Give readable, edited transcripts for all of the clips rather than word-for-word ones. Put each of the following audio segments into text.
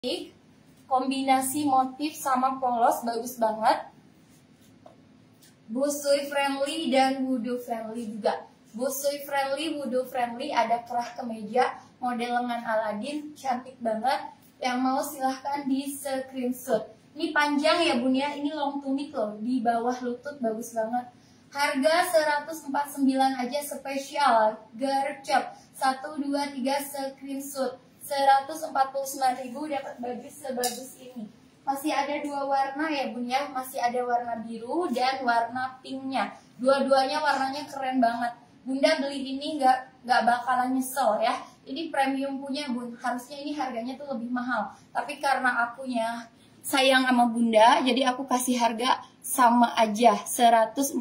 kombinasi motif sama polos bagus banget. Busui friendly dan wudu friendly juga. Busui friendly, wudu friendly, ada kerah kemeja, model lengan Aladin, cantik banget. Yang mau silahkan di screenshot. Ini panjang ya bun ya, ini long tunik loh, di bawah lutut bagus banget. Harga 149 aja spesial, gercep 1, 2, 3 screenshot. 149.000 dapat baju sebagus ini. Masih ada dua warna ya bun ya, masih ada warna biru dan warna pinknya. Dua-duanya warnanya keren banget. Bunda beli ini nggak bakalan nyesel ya. Ini premium punya bun, harusnya ini harganya tuh lebih mahal. Tapi karena akunya sayang sama bunda, jadi aku kasih harga sama aja 149.000.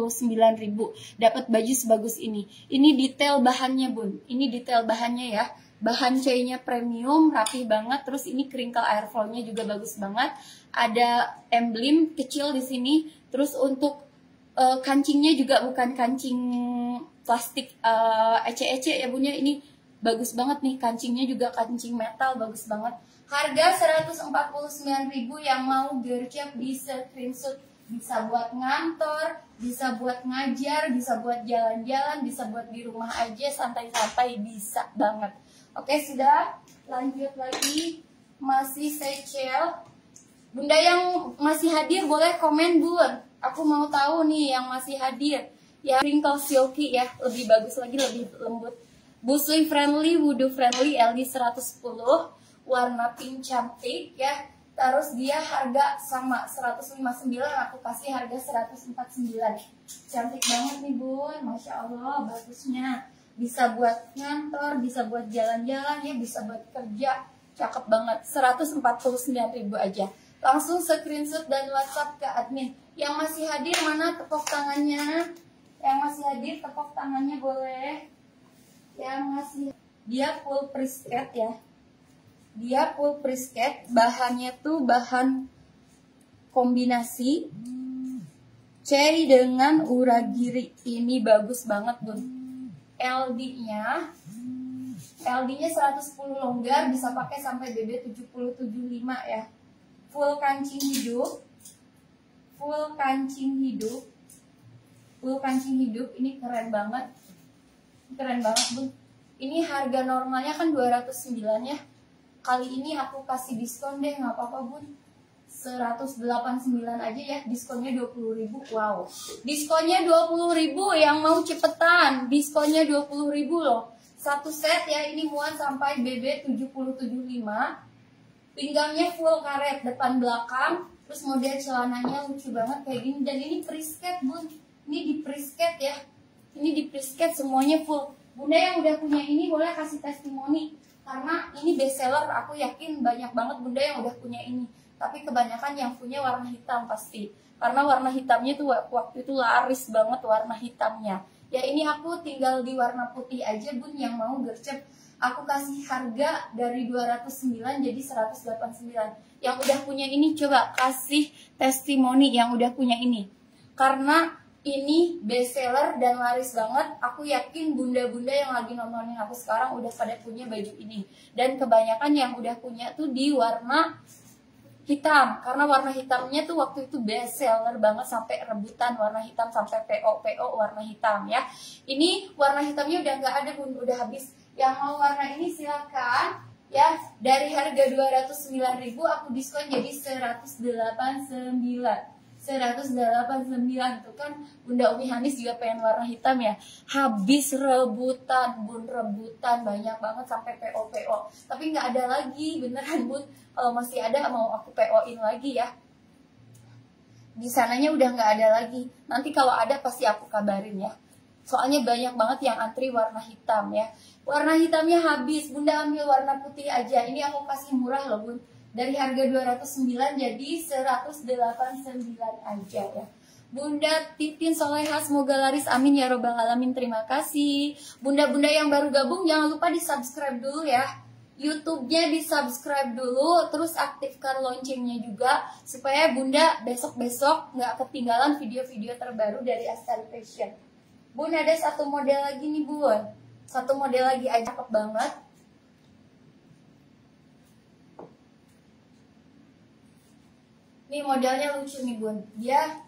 Dapat baju sebagus ini. Ini detail bahannya bun, ini detail bahannya ya. Bahan C-nya premium, rapi banget. Terus ini crinkle airflow-nya juga bagus banget. Ada emblem kecil di sini. Terus untuk kancingnya juga bukan kancing plastik ece-ece ya bun ya. Ini bagus banget nih, kancingnya juga kancing metal, bagus banget. Harga 149.000, yang mau gercep di screenshot. Bisa buat ngantor, bisa buat ngajar, bisa buat jalan-jalan, bisa buat di rumah aja santai-santai, bisa banget. Oke, sudah. Lanjut lagi. Masih secel. Bunda yang masih hadir boleh komen bun. Aku mau tahu nih yang masih hadir. Ya, wrinkle silky ya, lebih bagus lagi, lebih lembut. Busui friendly, wudu friendly, LD 110, warna pink cantik ya. Terus dia harga sama 159, aku kasih harga 149. Cantik banget nih bun, masya Allah, bagusnya. Bisa buat ngantor, bisa buat jalan-jalan ya, bisa buat kerja. Cakep banget, 149.000 aja. Langsung screenshot dan WhatsApp ke admin. Yang masih hadir mana tepuk tangannya? Yang masih hadir tepuk tangannya boleh. Yang masih, dia full prisket ya. Dia full prisket, bahannya tuh bahan kombinasi cherry dengan uragiri. Ini bagus banget bun. LD-nya 110 longgar, bisa pakai sampai BB 70-75 ya. Full kancing hidup. Full kancing hidup. Full kancing hidup, ini keren banget. Keren banget bun. Ini harga normalnya kan 209 ya. Kali ini aku kasih diskon deh, nggak apa-apa bun. 189 aja ya, diskonnya 20.000. Wow, diskonnya 20.000, yang mau cepetan, diskonnya 20.000 loh. Satu set ya, ini muat sampai BB 70-75. Pinggangnya full karet depan belakang. Terus model celananya lucu banget kayak gini. Dan ini prisket bun, ini di prisket ya. Ini di prisket semuanya full. Bunda yang udah punya ini boleh kasih testimoni, karena ini best seller. Aku yakin banyak banget bunda yang udah punya ini. Tapi kebanyakan yang punya warna hitam pasti. Karena warna hitamnya tuh waktu itu laris banget warna hitamnya. Ya ini aku tinggal di warna putih aja bun, yang mau gercep. Aku kasih harga dari 209 jadi 189. Yang udah punya ini coba kasih testimoni yang udah punya ini. Karena ini best seller dan laris banget. Aku yakin bunda-bunda yang lagi nontonin aku sekarang udah pada punya baju ini. Dan kebanyakan yang udah punya tuh di warna hitam, karena warna hitamnya tuh waktu itu best seller banget, sampai rebutan warna hitam, sampai PO warna hitam ya. Ini warna hitamnya udah nggak ada bun, udah habis. Yang mau warna ini silakan ya. Dari harga 209.000 aku diskon jadi 189. 189 itu kan Bunda Umi Hanis juga pengen warna hitam ya. Habis rebutan bun, rebutan banyak banget sampai PO. Tapi nggak ada lagi beneran bun. Kalau masih ada mau aku PO-in lagi ya. Di sananya udah nggak ada lagi. Nanti kalau ada pasti aku kabarin ya. Soalnya banyak banget yang antri warna hitam ya. Warna hitamnya habis, bunda ambil warna putih aja. Ini aku kasih murah loh bun. Dari harga 209 jadi 189 aja ya. Bunda Titin Soleha, semoga laris, amin ya robbal alamin. Terima kasih. Bunda-bunda yang baru gabung jangan lupa di subscribe dulu ya. YouTube-nya di subscribe dulu, terus aktifkan loncengnya juga supaya bunda besok-besok nggak ketinggalan video-video terbaru dari Astari Fashion. Bun, ada satu model lagi nih bun, satu model lagi aja cakep banget. Ini modelnya lucu nih bun. Dia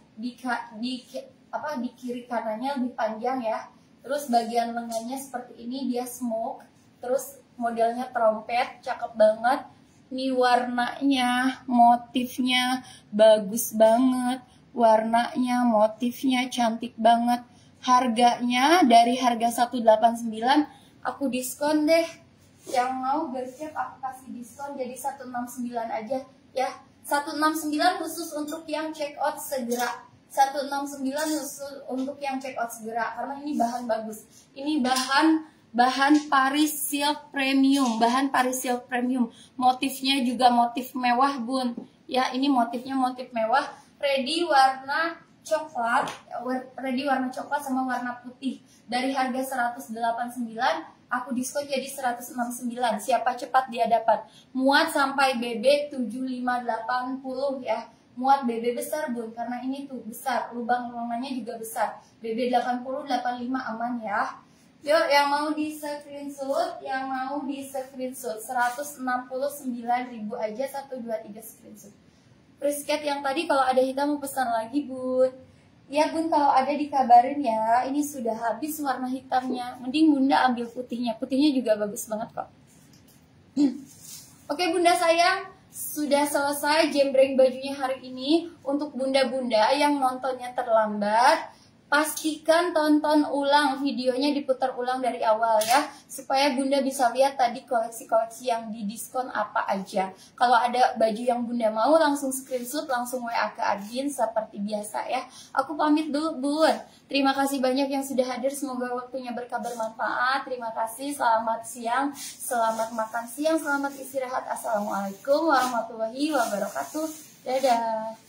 di kiri kanannya lebih panjang ya. Terus bagian lengannya seperti ini, dia smoke. Terus modelnya trompet, cakep banget. Ini warnanya, motifnya bagus banget. Warnanya, motifnya cantik banget. Harganya dari harga 189 aku diskon deh. Yang mau gercep aku kasih diskon jadi 169 aja ya. 169 khusus untuk yang check out segera. 169 khusus untuk yang check out segera karena ini bahan bagus. Ini bahan Paris Silk Premium, bahan Paris Silk Premium. Motifnya juga motif mewah, Bun. Ya, ini motifnya motif mewah. Ready warna coklat, sama warna putih. Dari harga 189, aku diskon jadi 169. Siapa cepat dia dapat. Muat sampai BB 7580 ya. Muat BB besar, Bun, karena ini tuh besar, lubang ruangannya juga besar. BB 80 85 aman ya. Yuk, yang mau di screenshot, 169.000 aja, 1 2 3 screenshot. Prisket yang tadi kalau ada hitam mau pesan lagi, Bun. Ya, Bun, kalau ada dikabarin ya. Ini sudah habis warna hitamnya. Mending Bunda ambil putihnya. Putihnya juga bagus banget kok. Oke, Bunda sayang, sudah selesai jembreng bajunya hari ini. Untuk bunda-bunda yang nontonnya terlambat, pastikan tonton ulang videonya, diputar ulang dari awal ya, supaya Bunda bisa lihat tadi koleksi-koleksi yang di diskon apa aja. Kalau ada baju yang Bunda mau, langsung screenshot, langsung WA ke admin seperti biasa ya. Aku pamit dulu, Bun. Terima kasih banyak yang sudah hadir, semoga waktunya berkah bermanfaat. Terima kasih, selamat siang, selamat makan siang, selamat istirahat. Assalamualaikum warahmatullahi wabarakatuh. Dadah.